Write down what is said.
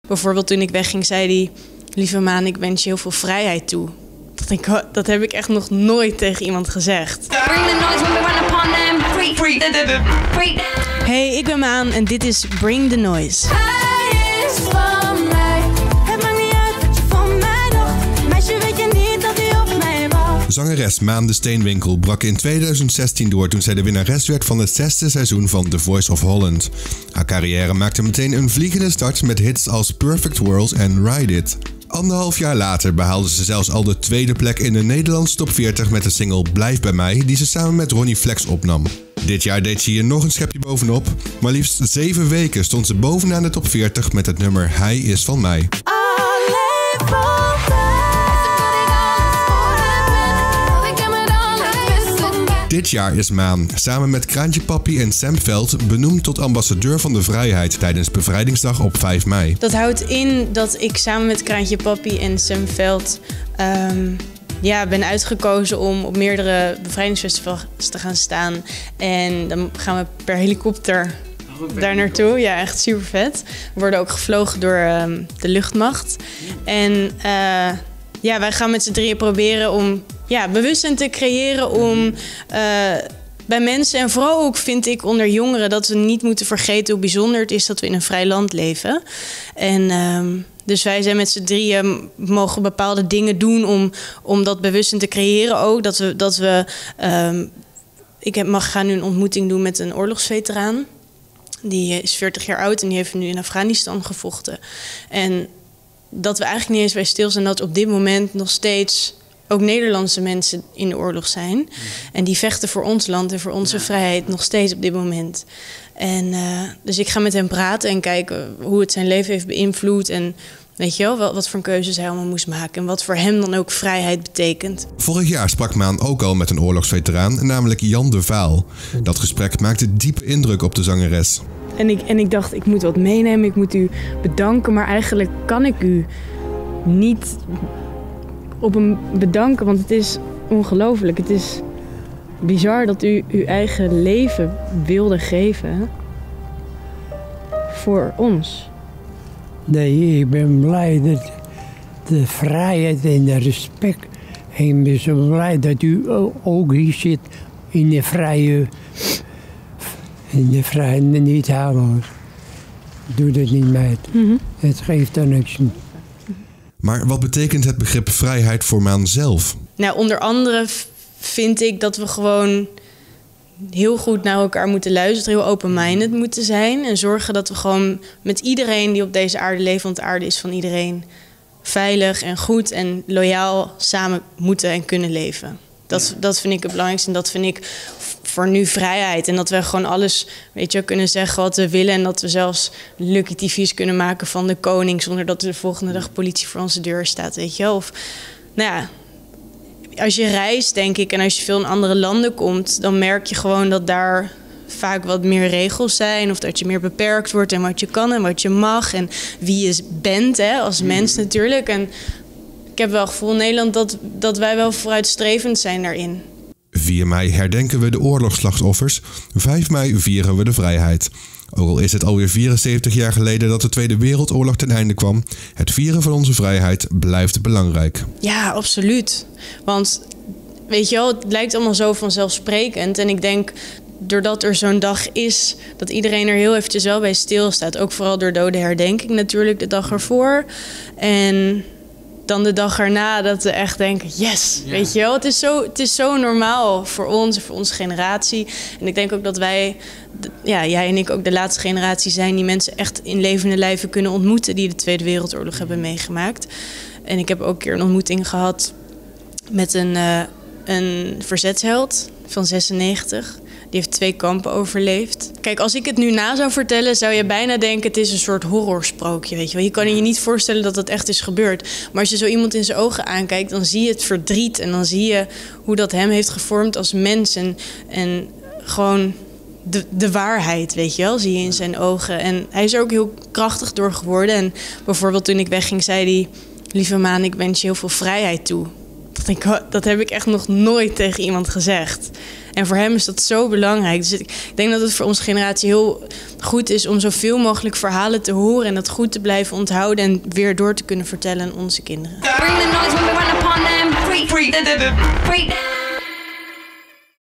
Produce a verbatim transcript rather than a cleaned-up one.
Bijvoorbeeld toen ik wegging, zei hij: lieve Maan, ik wens je heel veel vrijheid toe. Dat, ik, dat heb ik echt nog nooit tegen iemand gezegd. Hey, ik ben Maan en dit is Bring the Noise. Zangeres Maan de Steenwinkel brak in tweeduizend zestien door toen zij de winnares werd van het zesde seizoen van The Voice of Holland. Haar carrière maakte meteen een vliegende start met hits als Perfect World en Ride It. Anderhalf jaar later behaalde ze zelfs al de tweede plek in de Nederlandse top veertig met de single Blijf bij mij, die ze samen met Ronnie Flex opnam. Dit jaar deed ze hier nog een schepje bovenop, maar liefst zeven weken stond ze bovenaan de top veertig met het nummer Hij is van mij. Dit jaar is Maan, samen met Kraantje Papi en Sam Veld, benoemd tot ambassadeur van de vrijheid tijdens Bevrijdingsdag op vijf mei. Dat houdt in dat ik samen met Kraantje Papi en Sam Veld um, ja, ben uitgekozen om op meerdere bevrijdingsfestivals te gaan staan. En dan gaan we per helikopter daar naartoe. Ja, echt super vet. We worden ook gevlogen door um, de luchtmacht. En uh, ja, wij gaan met z'n drieën proberen om ja, bewustzijn te creëren om uh, bij mensen en vooral ook vind ik onder jongeren dat we niet moeten vergeten hoe bijzonder het is dat we in een vrij land leven. En um, dus wij zijn met z'n drieën mogen bepaalde dingen doen om, om dat bewustzijn te creëren ook. Dat we, dat we um, ik heb, mag gaan nu een ontmoeting doen met een oorlogsveteraan. Die is veertig jaar oud en die heeft nu in Afghanistan gevochten. En dat we eigenlijk niet eens bij stilstaan dat op dit moment nog steeds ook Nederlandse mensen in de oorlog zijn. Mm. En die vechten voor ons land en voor onze ja. vrijheid nog steeds op dit moment. En uh, dus ik ga met hem praten en kijken hoe het zijn leven heeft beïnvloed. En weet je wel, wat voor keuzes hij allemaal moest maken. En wat voor hem dan ook vrijheid betekent. Vorig jaar sprak Maan ook al met een oorlogsveteraan, namelijk Jan de Vaal. Dat gesprek maakte diepe indruk op de zangeres. En ik, en ik dacht, ik moet wat meenemen, ik moet u bedanken. Maar eigenlijk kan ik u niet op hem bedanken, want het is ongelooflijk. Het is bizar dat u uw eigen leven wilde geven voor ons. Nee, ik ben blij dat de vrijheid en de respect. En ik ben zo blij dat u ook hier zit in de vrije, in de vrije niet halen. Doe dat niet, meid. Mm-hmm. Het geeft dan niks. Maar wat betekent het begrip vrijheid voor Maan zelf? Nou, onder andere vind ik dat we gewoon heel goed naar elkaar moeten luisteren, heel open-minded moeten zijn en zorgen dat we gewoon met iedereen die op deze aarde leeft, want de aarde is van iedereen, veilig en goed en loyaal samen moeten en kunnen leven. Dat, ja. dat vind ik het belangrijkste en dat vind ik voor nu vrijheid. En dat we gewoon alles, weet je, kunnen zeggen wat we willen en dat we zelfs Lucky T V's kunnen maken van de koning zonder dat er de volgende dag politie voor onze deur staat, weet je. Of, nou ja, als je reist, denk ik, en als je veel in andere landen komt, dan merk je gewoon dat daar vaak wat meer regels zijn of dat je meer beperkt wordt en wat je kan en wat je mag en wie je bent, hè, als mens natuurlijk. En ik heb wel het gevoel in Nederland dat, dat wij wel vooruitstrevend zijn daarin. vier mei herdenken we de oorlogsslachtoffers. vijf mei vieren we de vrijheid. Ook al is het alweer vierenzeventig jaar geleden dat de Tweede Wereldoorlog ten einde kwam, het vieren van onze vrijheid blijft belangrijk. Ja, absoluut. Want weet je wel, het lijkt allemaal zo vanzelfsprekend. En ik denk, doordat er zo'n dag is, dat iedereen er heel eventjes wel bij stilstaat. Ook vooral door dode herdenking natuurlijk, de dag ervoor. En dan de dag erna dat we echt denken, yes, ja. Weet je wel. Het is, zo, het is zo normaal voor ons, voor onze generatie. En ik denk ook dat wij, ja, jij en ik ook de laatste generatie zijn die mensen echt in levende lijven kunnen ontmoeten die de Tweede Wereldoorlog hebben meegemaakt. En ik heb ook een keer een ontmoeting gehad met een, uh, een verzetsheld van zesennegentig. Die heeft twee kampen overleefd. Kijk, als ik het nu na zou vertellen, zou je bijna denken, het is een soort horrorsprookje, weet je wel. Je kan je niet voorstellen dat dat echt is gebeurd. Maar als je zo iemand in zijn ogen aankijkt, dan zie je het verdriet. En dan zie je hoe dat hem heeft gevormd als mens. En, en gewoon de, de waarheid, weet je wel, zie je in zijn ogen. En hij is er ook heel krachtig door geworden. En bijvoorbeeld toen ik wegging, zei hij, lieve Maan, ik wens je heel veel vrijheid toe. dacht ik, dat heb ik echt nog nooit tegen iemand gezegd. En voor hem is dat zo belangrijk. Dus ik denk dat het voor onze generatie heel goed is om zoveel mogelijk verhalen te horen en dat goed te blijven onthouden en weer door te kunnen vertellen aan onze kinderen. Bring the noise when we run upon them. Free, free, free.